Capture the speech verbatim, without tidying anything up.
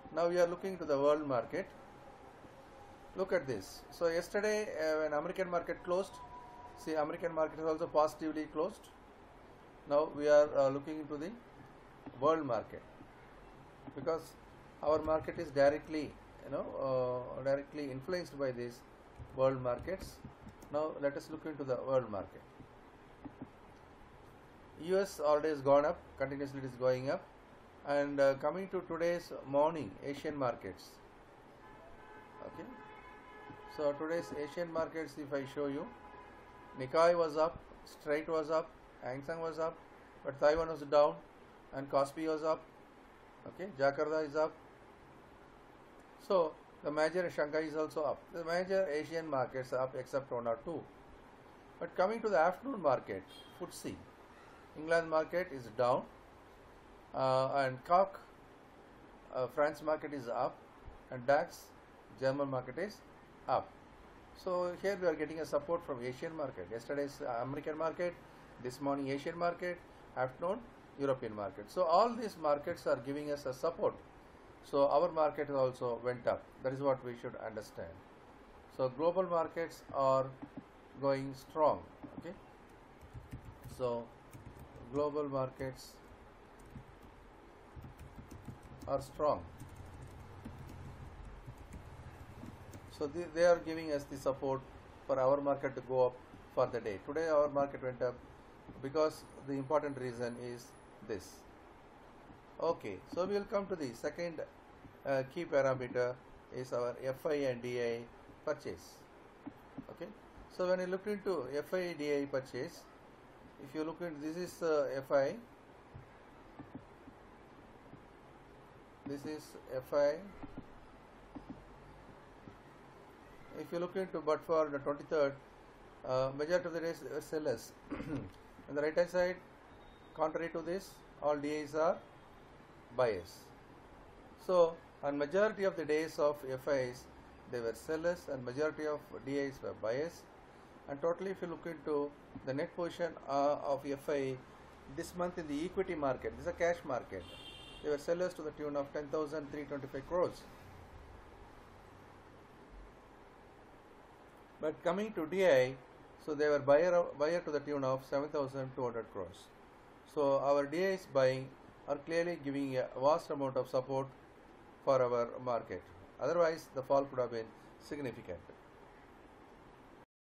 Now we are looking to the world market. Look at this. So yesterday uh, when American market closed, see American market is also positively closed. Now we are uh, looking into the world market, because our market is directly you know uh, directly influenced by these world markets. Now let us look into the world market. U S already has gone up, continuously it is going up, and uh, coming to today's morning Asian markets. Okay, so today's Asian markets, if I show you, Nikkei was up, Straight was up, Hang Seng was up, but Taiwan was down, and Kospi was up. Okay, Jakarta is up. So the major Shanghai is also up. The major Asian markets are up except one or two. But coming to the afternoon market, F T S E, England market is down, uh, and C A C, uh, France market is up, and DAX, German market is up. So here we are getting a support from Asian market. Yesterday's American market, this morning Asian market, afternoon European market. So all these markets are giving us a support. So our market also went up. That is what we should understand. So global markets are going strong. Okay. So global markets are strong. So they, they are giving us the support for our market to go up for the day. Today our market went up because the important reason is this. Okay, so we will come to the second uh, key parameter is our F I and D I purchase. Okay, so when you look into F I D I purchase, if you look into, this is uh, F I, this is F I. If you look into, but for the twenty-third, uh, majority of the days are sellers. On the right hand side, contrary to this, all D Is are buyers. So on majority of the days of F Is, they were sellers, and majority of D Is were buyers. And totally, if you look into the net position uh, of F I this month in the equity market, this is a cash market, they were sellers to the tune of ten thousand three hundred twenty-five crores. But coming to D I, so they were buyer buyer to the tune of seven thousand two hundred crores. So our D Is buying are clearly giving a vast amount of support for our market. Otherwise, the fall could have been significant.